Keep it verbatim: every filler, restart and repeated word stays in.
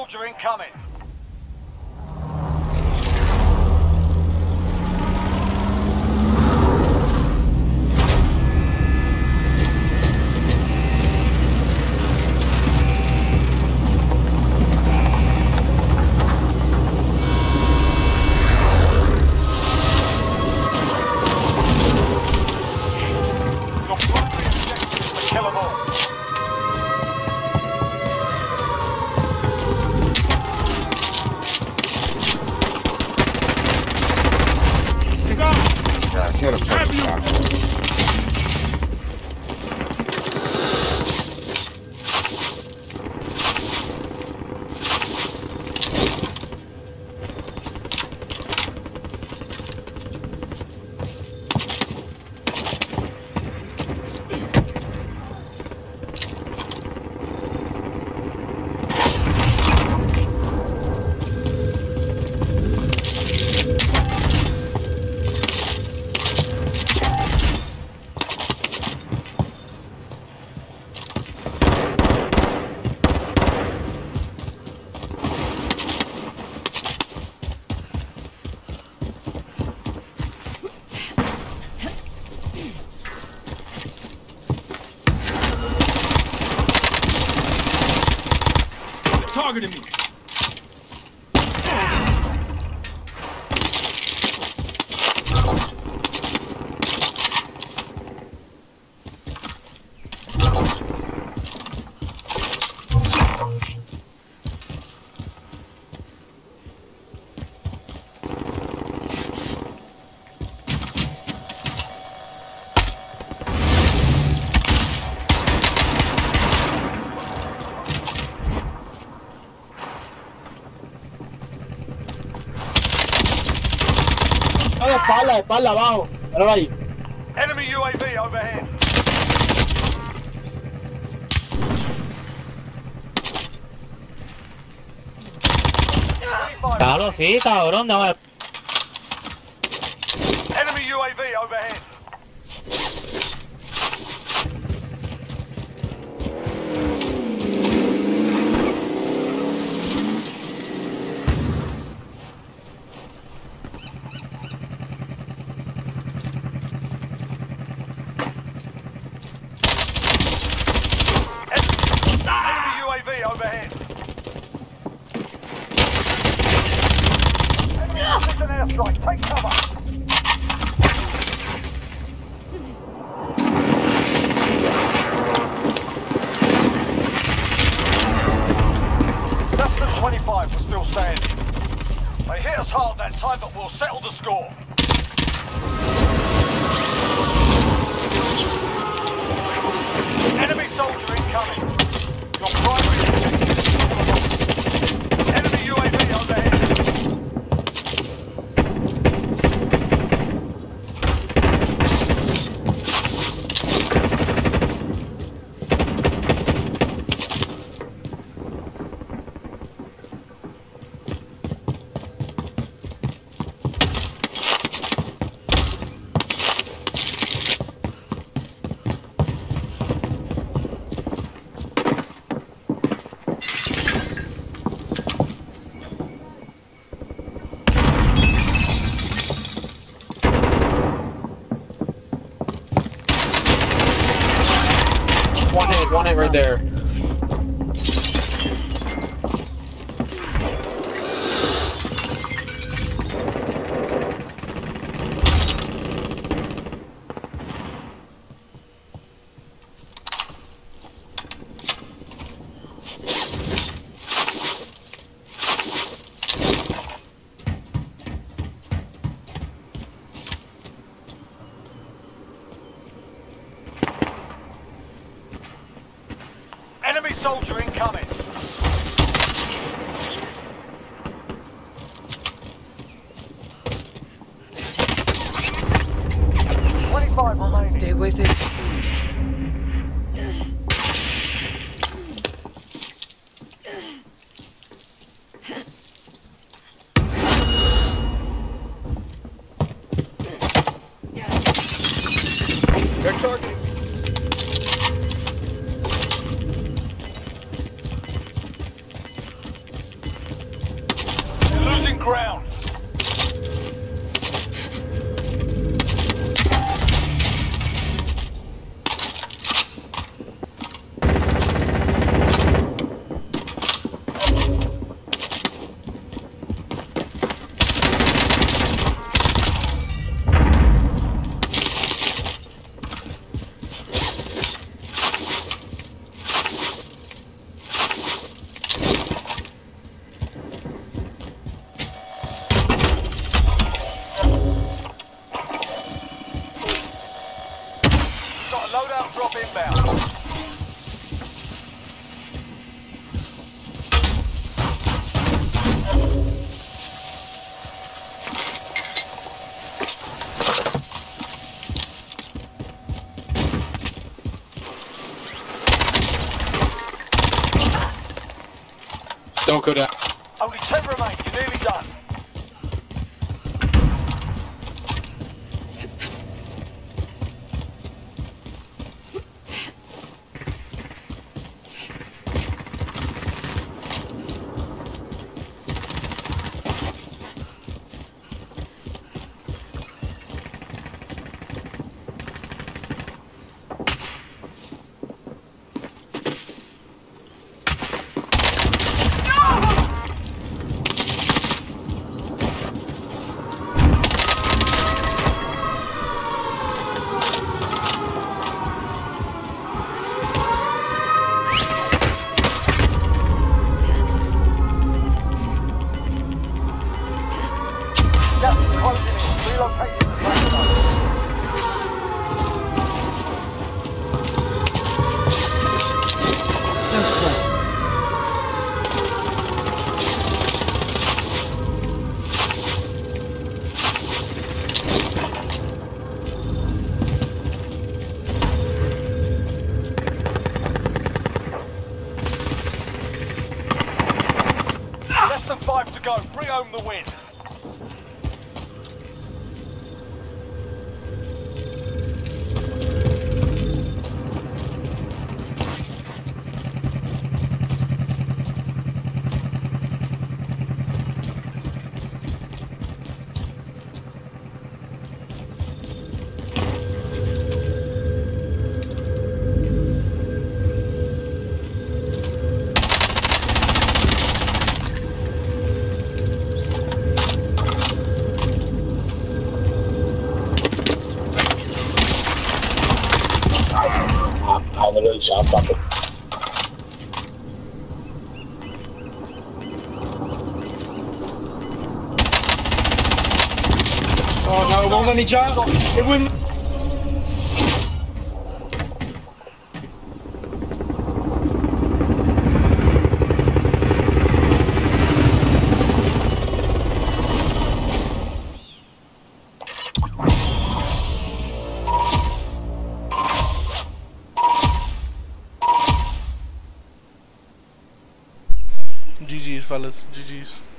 Soldier incoming. Your primary objective is to kill them all. Grazie, lo so. Targeting me. Espalda, espalda, abajo. Míralo ahí. Enemy U A V overhead. Claro, sí, cabrón, dame. Enemy U A V overhead. Enemy U A V overhead. Enemy precision airstrike. Take cover. Less than twenty-five were still standing. They hit us hard that time, but we'll settle the score. Enemy soldier incoming. Your primary objective is to kill them all. Enemy U A V overhead. One hit, one hit right there. ground. Got a loadout drop inbound. Don't go down. Only ten remain. You're nearly done. Gas is closing in. Relocating the safe zone. Less than five to go. Bring home the win. I literally jumped off it. Oh no, it won't let me jump. It wouldn't. G G's, fellas. G G's.